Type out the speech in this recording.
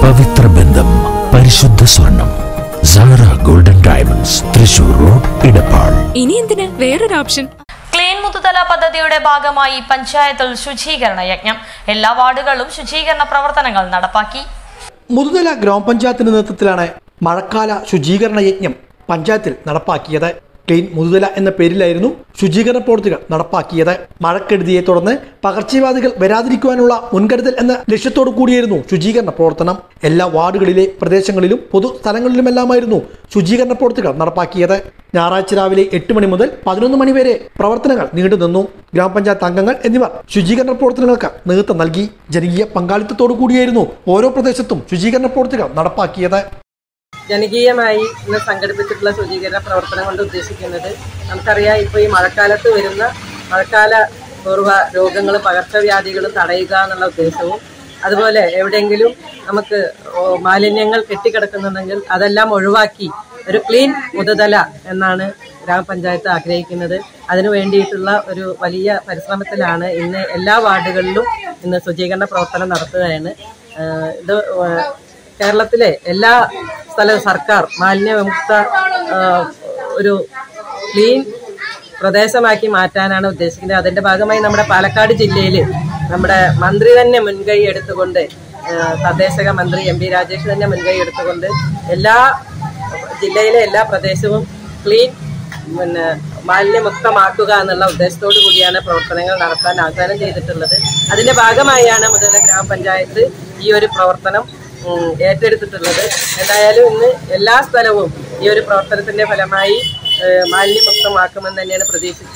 പവിത്ര ബന്ധം, പരിശുദ്ധ സ്വർണം. Sara golden diamonds, Thrissur road, Edappal. ഇനി എന്തിന് വേറൊരു ഓപ്ഷൻ? ക്ലീൻ മുതുതല പദ്ധതിയുടെ ഭാഗമായി പഞ്ചായത്തിൽ ശുചീകരണ യജ്ഞം. എല്ലാ വാർഡുകളിലും ശുചീകരണ പ്രവർത്തനങ്ങൾ നടപ്പാക്കി. മുതുതല ഗ്രാമപഞ്ചായത്തിന്റെ നേതൃത്വത്തിലാണ് മഴക്കാല ശുചീകരണ യജ്ഞം പഞ്ചായത്തിൽ നടപ്പാക്കിയത്. ക്ലീൻ മുതുതല എന്ന പേരിലായിരുന്നു ശുചീകരണ പ്രവൃത്തികൾ നടപ്പാക്കിയത്. മഴക്കെടുതിയെ തുടർന്ന് പകർച്ചവ്യാധികൾ വരാതിരിക്കുവാനുള്ള മുൻകരുതൽ എന്ന ലക്ഷ്യത്തോടു കൂടിയായിരുന്നു ശുചീകരണ പ്രവർത്തനം. എല്ലാ വാർഡുകളിലെ പ്രദേശങ്ങളിലും പൊതു സ്ഥലങ്ങളിലുമെല്ലാമായിരുന്നു ശുചീകരണ പ്രവൃത്തികൾ നടപ്പാക്കിയത്. ഞായറാഴ്ച രാവിലെ 8 മണി മുതൽ 11 മണി വരെ പ്രവർത്തനങ്ങൾ നീണ്ടുനിന്നു. ഗ്രാമപഞ്ചായത്ത് അംഗങ്ങൾ എന്നിവർ ശുചീകരണ പ്രവർത്തനങ്ങൾക്ക് നേതൃത്വം നൽകി. ജനകീയ പങ്കാളിത്തത്തോടു കൂടിയായിരുന്നു ഓരോ പ്രദേശത്തും ശുചീകരണ പ്രവൃത്തികൾ നടപ്പാക്കിയത്. ജനകീയമായി ഇന്ന് സംഘടിപ്പിച്ചിട്ടുള്ള ശുചീകരണ പ്രവർത്തനം കൊണ്ട് ഉദ്ദേശിക്കുന്നത്, നമുക്കറിയാം ഇപ്പോൾ ഈ മഴക്കാലത്ത് വരുന്ന മഴക്കാല പൂർവ്വ രോഗങ്ങളും പകർച്ചവ്യാധികളും തടയുക എന്നുള്ള ഉദ്ദേശവും, അതുപോലെ എവിടെയെങ്കിലും നമുക്ക് മാലിന്യങ്ങൾ കെട്ടിക്കിടക്കുന്നുണ്ടെങ്കിൽ അതെല്ലാം ഒഴിവാക്കി ഒരു ക്ലീൻ മുതുതല എന്നാണ് ഗ്രാമപഞ്ചായത്ത് ആഗ്രഹിക്കുന്നത്. അതിനു വേണ്ടിയിട്ടുള്ള ഒരു വലിയ പരിശ്രമത്തിലാണ് ഇന്ന് എല്ലാ വാർഡുകളിലും ഇന്ന് ശുചീകരണ പ്രവർത്തനം നടത്തുകയാണ്. ഇത് കേരളത്തിലെ എല്ലാ സ്ഥലവും സർക്കാർ മാലിന്യവിമുക്ത ഒരു ക്ലീൻ പ്രദേശമാക്കി മാറ്റാനാണ് ഉദ്ദേശിക്കുന്നത്. അതിൻ്റെ ഭാഗമായി നമ്മുടെ പാലക്കാട് ജില്ലയിൽ നമ്മുടെ മന്ത്രി തന്നെ മുൻകൈ എടുത്തുകൊണ്ട്, തദ്ദേശക മന്ത്രി MP രാജേഷ് തന്നെ മുൻകൈ എടുത്തുകൊണ്ട് എല്ലാ ജില്ലയിലെ എല്ലാ പ്രദേശവും ക്ലീൻ മാലിന്യമുക്തമാക്കുക എന്നുള്ള ഉദ്ദേശത്തോടു കൂടിയാണ് പ്രവർത്തനങ്ങൾ നടത്താൻ ആഹ്വാനം ചെയ്തിട്ടുള്ളത്. അതിൻ്റെ ഭാഗമായാണ് മുതുതല ഗ്രാമപഞ്ചായത്ത് ഈ ഒരു പ്രവർത്തനം ഏറ്റെടുത്തിട്ടുള്ളത്. എന്തായാലും ഇന്ന് എല്ലാ സ്ഥലവും ഈ ഒരു പ്രവർത്തനത്തിന്റെ ഫലമായി മാലിന്യമുക്തമാക്കുമെന്ന് തന്നെയാണ് പ്രതീക്ഷിക്കുന്നത്.